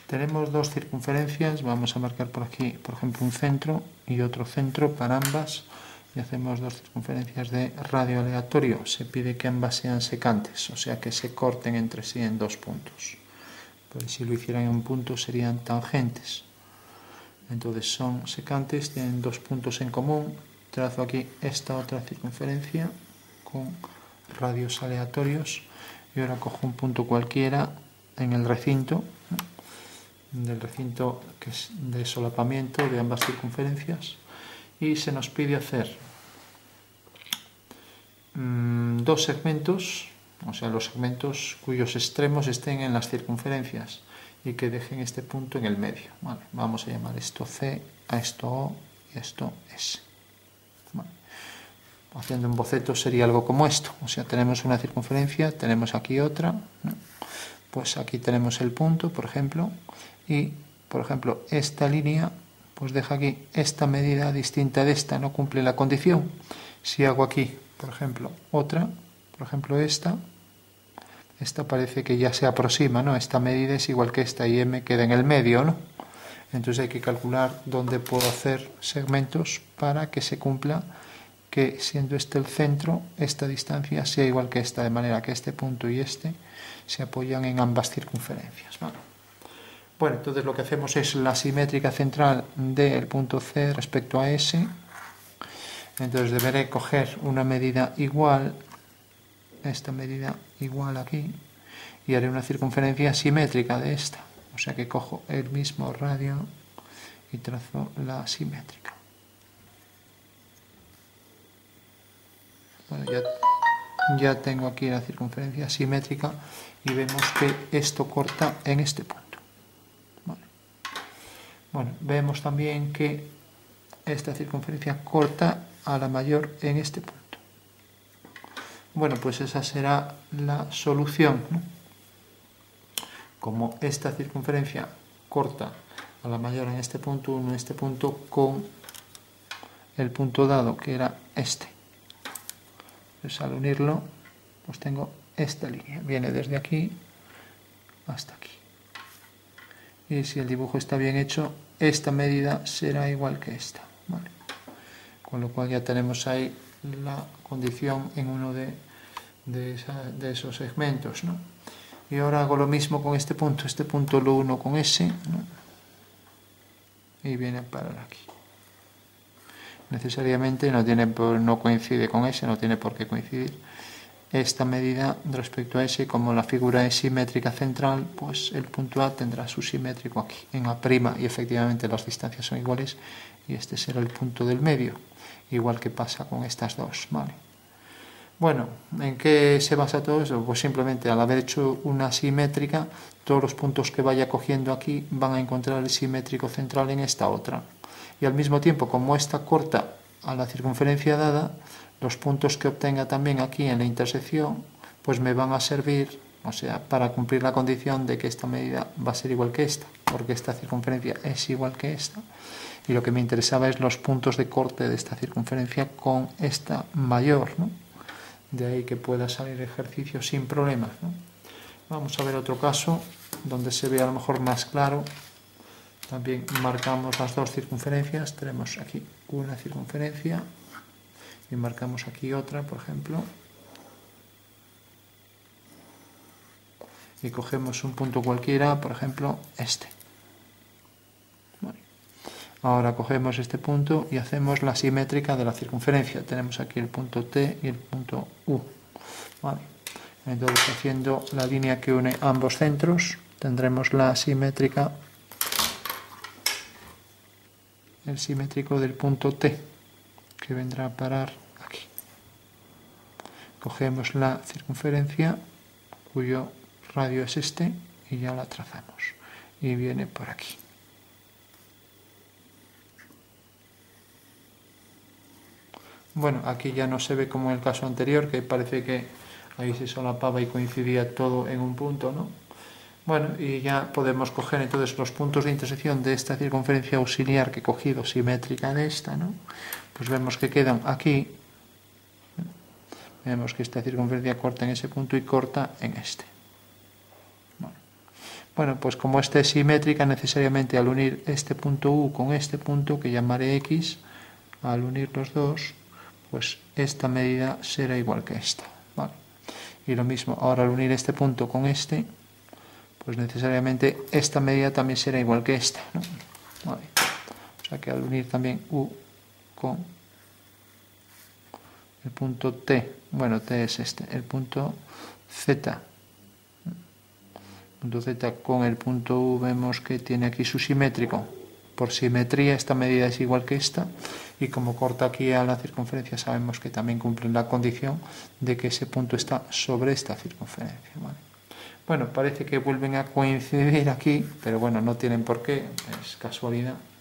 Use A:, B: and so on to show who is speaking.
A: Tenemos dos circunferencias, vamos a marcar por aquí, por ejemplo, un centro y otro centro para ambas, y hacemos dos circunferencias de radio aleatorio. Se pide que ambas sean secantes, o sea que se corten entre sí en dos puntos. Pues si lo hicieran en un punto serían tangentes. Entonces son secantes, tienen dos puntos en común. Trazo aquí esta otra circunferencia con radios aleatorios y ahora cojo un punto cualquiera en el recinto, del recinto que es de solapamiento de ambas circunferencias, y se nos pide hacer dos segmentos, o sea, los segmentos cuyos extremos estén en las circunferencias y que dejen este punto en el medio. Vale, vamos a llamar esto C, a esto O y a esto S. Vale. Haciendo un boceto sería algo como esto, o sea, tenemos una circunferencia, tenemos aquí otra, ¿no? Pues aquí tenemos el punto, por ejemplo, y, por ejemplo, esta línea, pues deja aquí esta medida distinta de esta, no cumple la condición. Si hago aquí, por ejemplo, otra, por ejemplo esta parece que ya se aproxima, ¿no? Esta medida es igual que esta y M queda en el medio, ¿no? Entonces hay que calcular dónde puedo hacer segmentos para que se cumpla que, siendo este el centro, esta distancia sea igual que esta, de manera que este punto y este se apoyan en ambas circunferencias, ¿vale? Bueno, entonces lo que hacemos es la simétrica central del punto C respecto a S. Entonces deberé coger una medida igual, esta medida igual aquí, y haré una circunferencia simétrica de esta. O sea que cojo el mismo radio y trazo la simétrica. Bueno, ya tengo aquí la circunferencia simétrica y vemos que esto corta en este punto. Vale. Bueno, vemos también que esta circunferencia corta a la mayor en este punto. Bueno, pues esa será la solución, ¿no? Como esta circunferencia corta a la mayor en este punto, uno en este punto con el punto dado que era este. Entonces al unirlo, pues tengo esta línea, viene desde aquí hasta aquí. Y si el dibujo está bien hecho, esta medida será igual que esta, ¿vale? Con lo cual ya tenemos ahí la condición en uno de esos segmentos, ¿no? Y ahora hago lo mismo con este punto lo uno con S, ¿no? Y viene a parar aquí. Necesariamente no coincide con S, no tiene por qué coincidir. Esta medida respecto a S, como la figura es simétrica central, pues el punto A tendrá su simétrico aquí, en A', y efectivamente las distancias son iguales, y este será el punto del medio, igual que pasa con estas dos, ¿vale? Bueno, ¿en qué se basa todo eso? Pues simplemente al haber hecho una simétrica, todos los puntos que vaya cogiendo aquí van a encontrar el simétrico central en esta otra. Y al mismo tiempo, como esta corta a la circunferencia dada, los puntos que obtenga también aquí en la intersección, pues me van a servir, o sea, para cumplir la condición de que esta medida va a ser igual que esta, porque esta circunferencia es igual que esta. Y lo que me interesaba es los puntos de corte de esta circunferencia con esta mayor, ¿no? De ahí que pueda salir ejercicio sin problemas, ¿no? Vamos a ver otro caso donde se ve a lo mejor más claro. También marcamos las dos circunferencias. Tenemos aquí una circunferencia y marcamos aquí otra, por ejemplo. Y cogemos un punto cualquiera, por ejemplo, este. Bueno. Ahora cogemos este punto y hacemos la simétrica de la circunferencia. Tenemos aquí el punto T y el punto U. Vale. Entonces, haciendo la línea que une ambos centros, tendremos la simétrica, el simétrico del punto T, que vendrá a parar aquí. Cogemos la circunferencia, cuyo radio es este, y ya la trazamos. Y viene por aquí. Bueno, aquí ya no se ve como en el caso anterior, que parece que ahí se solapaba y coincidía todo en un punto, ¿no? Bueno, y ya podemos coger entonces los puntos de intersección de esta circunferencia auxiliar que he cogido simétrica de esta, ¿no? Pues vemos que quedan aquí. Vemos que esta circunferencia corta en ese punto y corta en este. Bueno, Bueno, pues como esta es simétrica, necesariamente al unir este punto U con este punto, que llamaré X, al unir los dos, pues esta medida será igual que esta. ¿Vale? Y lo mismo, ahora al unir este punto con este, pues necesariamente esta medida también será igual que esta, ¿no? Vale. O sea que al unir también U con el punto T, bueno, T es este, el punto Z, punto Z con el punto U, vemos que tiene aquí su simétrico. Por simetría esta medida es igual que esta, y como corta aquí a la circunferencia, sabemos que también cumplen la condición de que ese punto está sobre esta circunferencia. ¿Vale? Bueno, parece que vuelven a coincidir aquí, pero bueno, no tienen por qué, es casualidad.